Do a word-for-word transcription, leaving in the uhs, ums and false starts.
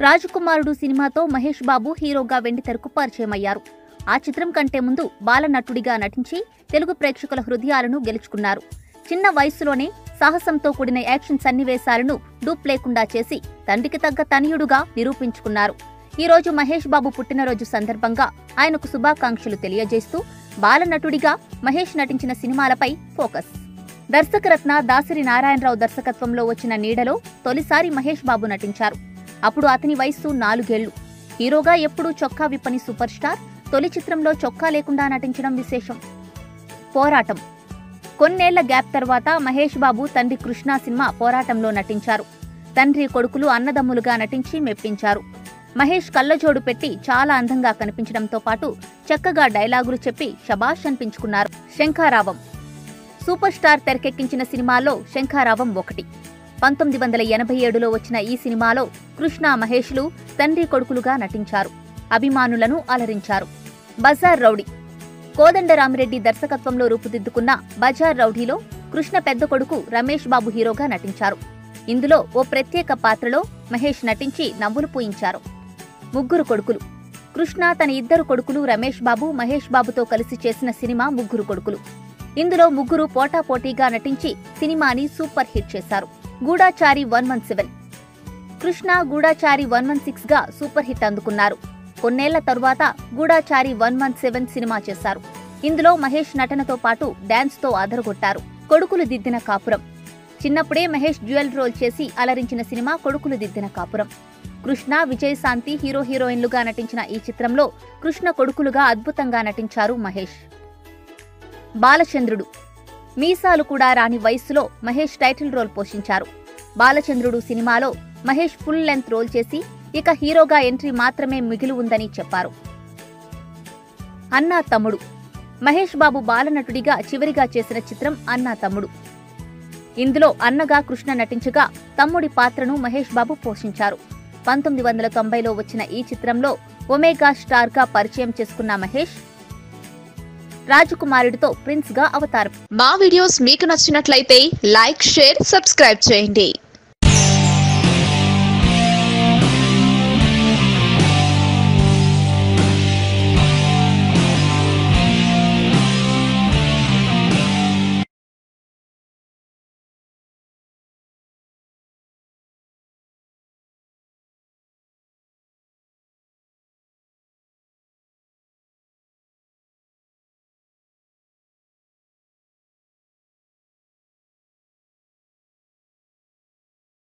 రాజకుమారుడు సినిమాతో మహేష్ బాబు హీరోగా వెండితెరకు పరిచయమయ్యారు. ఆ చిత్రం కంటే ముందు బాలనటుడిగా నటించి తెలుగు ప్రేక్షకుల హృదయాలను గెలుచుకున్నారు. చిన్న వయసులోనే సాహసంతో కూడిన యాక్షన్ సన్నివేశాలను డూప్ లేకుండా చేసి తండ్రికి తగ్గ తనయుడుగా నిరూపించుకున్నారు. ఈ రోజు మహేష్ బాబు పుట్టినరోజు సందర్భంగా ఆయనకు శుభాకాంక్షలు తెలియజేస్తూ బాలనటుడిగా మహేష్ నటించిన సినిమాలపై ఫోకస్. దర్శకరత్న దాసరి నారాయణరావు దర్శకత్వంలో వచ్చిన నీడలో తొలిసారి మహేష్ బాబు నటించారు. అప్పుడు అతని వయస్సు నాలుగేళ్లు. హీరోగా ఎప్పుడూ చొక్కా విప్పని సూపర్ స్టార్ తొలి చిత్రంలో చొక్కా లేకుండా నటించడం విశేషం. పోరాటం. కొన్నేళ్ల గ్యాప్ తర్వాత మహేష్ బాబు తండ్రి కృష్ణ సినిమా పోరాటంలో నటించారు. తండ్రి కొడుకులు అన్నదమ్ములుగా నటించి మెప్పించారు. మహేష్ కళ్లజోడు పెట్టి చాలా అందంగా కనిపించడంతో పాటు చక్కగా డైలాగులు చెప్పి శబాష్ అనిపించుకున్నారు. శంఖారావం. సూపర్ స్టార్ తెరకెక్కించిన సినిమాల్లో శంఖారావం ఒకటి. పంతొమ్మిది వందల ఎనభై ఏడులో వచ్చిన ఈ సినిమాలో కృష్ణ మహేష్లు తండ్రి కొడుకులుగా నటించారు. అభిమానులను అలరించారు. బజార్ రౌడీ. కోదండరామిరెడ్డి దర్శకత్వంలో రూపుదిద్దుకున్న బజార్ రౌడీలో కృష్ణ పెద్ద కొడుకు రమేష్ బాబు హీరోగా నటించారు. ఇందులో ఓ ప్రత్యేక పాత్రలో మహేష్ నటించి నవ్వులు పూయించారు. ముగ్గురు కొడుకులు. కృష్ణ తన ఇద్దరు కొడుకులు రమేష్ బాబు, మహేష్ బాబుతో కలిసి చేసిన సినిమా ముగ్గురు కొడుకులు. ఇందులో ముగ్గురు పోటాపోటీగా నటించి సినిమాని సూపర్ హిట్ చేశారు. Goodachari one one seven. Krishna Goodachari one one six గా సూపర్ హిట్ అందుకున్నారు. కొన్నేళ్ల తరువాత గూఢాచారి వన్ వన్ సెవెన్ సినిమా చేశారు. ఇందులో మహేష్ నటనతో పాటు డాన్స్ తో అదరగొట్టారు. కొడుకులు దిద్దిన కాపురం. చిన్నప్పుడే మహేష్ డ్యూయల్ రోల్ చేసి అలరించిన సినిమా కొడుకులు దిద్దిన కాపురం. కృష్ణ, విజయశాంతి హీరో హీరోయిన్లుగా నటించిన ఈ చిత్రంలో కృష్ణ కొడుకులుగా అద్భుతంగా నటించారు మహేష్. బాలచంద్రుడు. మీసాలు కూడా రాని వయస్సులో మహేష్ టైటిల్ రోల్ పోషించారు. బాలచంద్రుడు సినిమాలో మహేష్ ఫుల్ లెంత్ రోల్ చేసి ఇక హీరోగా ఎంట్రీ మాత్రమే మిగిలి ఉందని చెప్పారు. అన్నా తమ్ముడు. మహేష్ బాబు బాలనటుడిగా చివరిగా చేసిన చిత్రం అన్నా తమ్ముడు. ఇందులో అన్నగా కృష్ణ నటించగా తమ్ముడి పాత్రను మహేష్ బాబు పోషించారు. పంతొమ్మిది వందల తొంభైలో వచ్చిన ఈ చిత్రంలో ఒమేగా స్టార్ గా పరిచయం చేసుకున్న మహేష్ రాజకుమారుడితో ప్రిన్స్ గా అవతారం. మా వీడియోస్ మీకు నచ్చినట్లయితే లైక్, షేర్, సబ్స్క్రైబ్ చేయండి.